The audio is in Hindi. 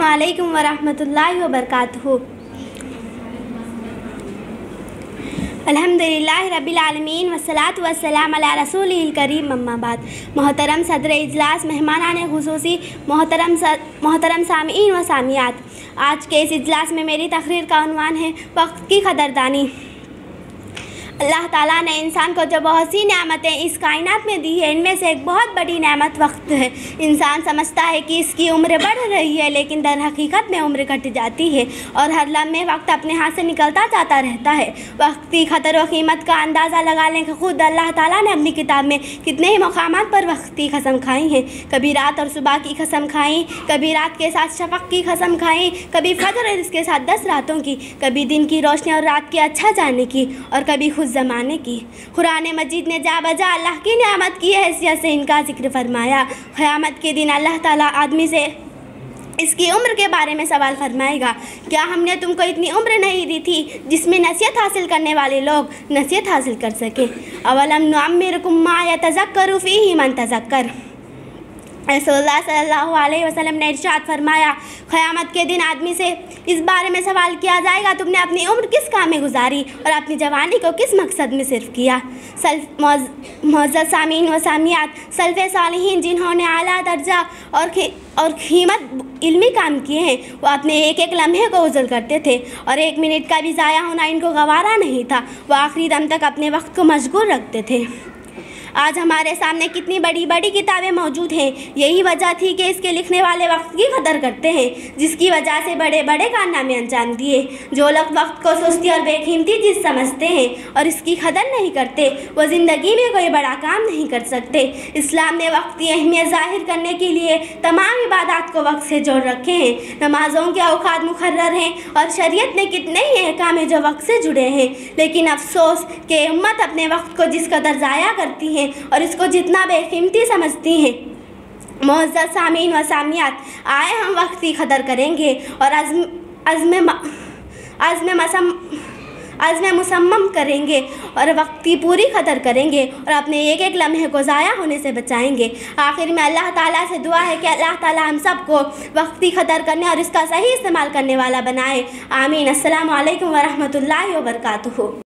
अस्सलामुअलैकुम वरहमतुल्लाहि वबरकातुहू। अल्हम्दुलिल्लाहि रब्बिल आलमीन वस्सलातु वस्सलाम अला रसूलिहिल करीम, अम्मा बाद। मोहतरम सदर इजलास, मेहमानाने खुसूसी, मोहतरम सामीईन व सामियात, आज के इस इजलास में मेरी तकरीर का उन्वान है वक्त की कदरदानी। अल्लाह ताला ने इंसान को जो बहुत सी नेमतें इस कायनात में दी है, इनमें से एक बहुत बड़ी नेमत वक्त है। इंसान समझता है कि इसकी उम्र बढ़ रही है, लेकिन दर हकीकत में उम्र घट जाती है और हर लम्हे वक्त अपने हाथ से निकलता जाता रहता है। वक्त की क़दर व कीमत का अंदाज़ा लगा लें कि खुद अल्लाह ताला ने अपनी किताब में कितने ही मकामात पर वक्त की कसम खाई है। कभी रात और सुबह की कसम खाई, कभी रात के साथ शफ़क़ की कसम खाई, कभी फजर और इसके साथ 10 रातों की, कभी दिन की रोशनी और रात के अच्छा जाने की, और कभी खुद ज़माने की। कुरान मजीद ने जा बजा अल्लाह की नेमत की हैसियत से इनका जिक्र फरमाया। क़यामत के दिन अल्लाह ताला आदमी से इसकी उम्र के बारे में सवाल फरमाएगा, क्या हमने तुमको इतनी उम्र नहीं दी थी जिसमें नसीहत हासिल करने वाले लोग नसीहत हासिल कर सके। अवलम नुअम्मिरकुम मा यतज़क्करु फ़ीहि मन तज़क्कर। रसूलुल्लाह सल्लल्लाहु अलैहि वसल्लम ने इरशाद फरमाया, क़यामत के दिन आदमी से इस बारे में सवाल किया जाएगा, तुमने अपनी उम्र किस काम में गुजारी और अपनी जवानी को किस मकसद में सिर्फ किया। मुअज़्ज़ज़ सामीन व सामियात, सल्फ़े सालिहीन जिन्होंने आला दर्जा और कीमत इल्मी काम किए हैं, वो अपने एक एक लम्हे को उज़ल करते थे और 1 मिनट का भी ज़ाया होना इनको गवारा नहीं था। वो आखिरी दम तक अपने वक्त को मशगूल रखते थे। आज हमारे सामने कितनी बड़ी बड़ी किताबें मौजूद हैं। यही वजह थी कि इसके लिखने वाले वक्त की कदर करते हैं, जिसकी वजह से बड़े बड़े कारनामे अंजाम दिए। जो लोग वक्त को सुस्ती और बेकीमती चीज़ समझते हैं और इसकी कदर नहीं करते, वो ज़िंदगी में कोई बड़ा काम नहीं कर सकते। इस्लाम ने वक्त की अहमियत ज़ाहिर करने के लिए तमाम इबादत को वक्त से जोड़ रखे हैं। नमाज़ों के औकात मुकर्रर हैं और शरीयत में कितने ही अहकाम हैं जो वक्त से जुड़े हैं। लेकिन अफसोस कि उम्मत अपने वक्त को जिस कदर ज़ाया करती है और इसको जितना बेकीमती समझती हैं। मुअज़्ज़ज़ सामीन व सामियात, आए हम वक्त की कदर करेंगे और अज़्म मुसम्मम करेंगे और वक्त की पूरी कदर करेंगे और अपने एक एक लम्हे को ज़ाया होने से बचाएंगे। आखिर में अल्लाह ताला से दुआ है कि अल्लाह ताला हम सबको वक्त की कदर करने और इसका सही इस्तेमाल करने वाला बनाए। आमीन। अस्सलामु अलैकुम वरहमतुल्लाहि वबरकातुहू।